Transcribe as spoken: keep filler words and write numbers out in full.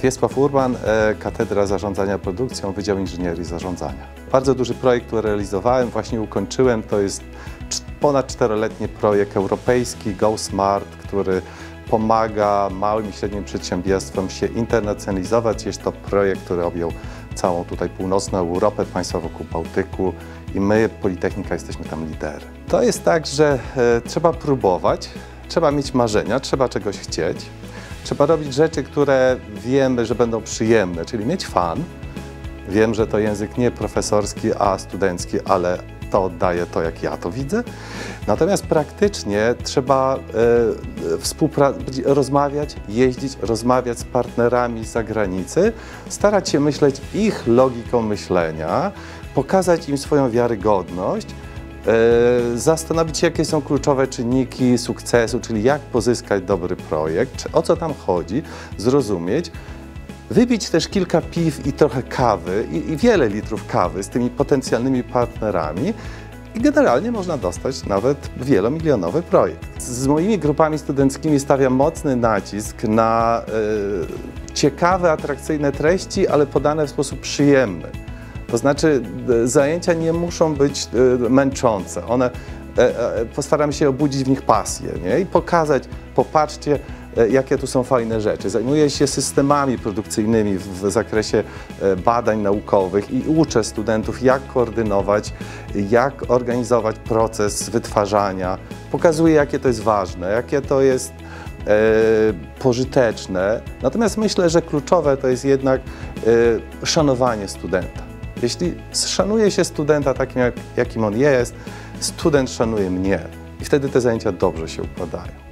Wiesław Urban, Katedra Zarządzania Produkcją, Wydział Inżynierii Zarządzania. Bardzo duży projekt, który realizowałem, właśnie ukończyłem. To jest ponad czteroletni projekt europejski Go Smart, który pomaga małym i średnim przedsiębiorstwom się internacjonalizować. Jest to projekt, który objął całą tutaj północną Europę, państwa wokół Bałtyku i my, Politechnika, jesteśmy tam liderem. To jest tak, że e, trzeba próbować, trzeba mieć marzenia, trzeba czegoś chcieć. Trzeba robić rzeczy, które wiemy, że będą przyjemne, czyli mieć fan. Wiem, że to język nie profesorski, a studencki, ale to oddaje to, jak ja to widzę. Natomiast praktycznie trzeba e, rozmawiać, jeździć, rozmawiać z partnerami z zagranicy, starać się myśleć ich logiką myślenia, pokazać im swoją wiarygodność, e, zastanowić się, jakie są kluczowe czynniki sukcesu, czyli jak pozyskać dobry projekt, o co tam chodzi, zrozumieć. Wypić też kilka piw i trochę kawy i, i wiele litrów kawy z tymi potencjalnymi partnerami i generalnie można dostać nawet wielomilionowy projekt. Z moimi grupami studenckimi stawiam mocny nacisk na e, ciekawe, atrakcyjne treści, ale podane w sposób przyjemny. To znaczy e, zajęcia nie muszą być e, męczące. One, e, e, postaram się obudzić w nich pasję, nie? I pokazać, popatrzcie, jakie tu są fajne rzeczy. Zajmuję się systemami produkcyjnymi w zakresie badań naukowych i uczę studentów, jak koordynować, jak organizować proces wytwarzania. Pokazuję, jakie to jest ważne, jakie to jest e, pożyteczne. Natomiast myślę, że kluczowe to jest jednak e, szanowanie studenta. Jeśli szanuje się studenta takim, jak, jakim on jest, student szanuje mnie i wtedy te zajęcia dobrze się układają.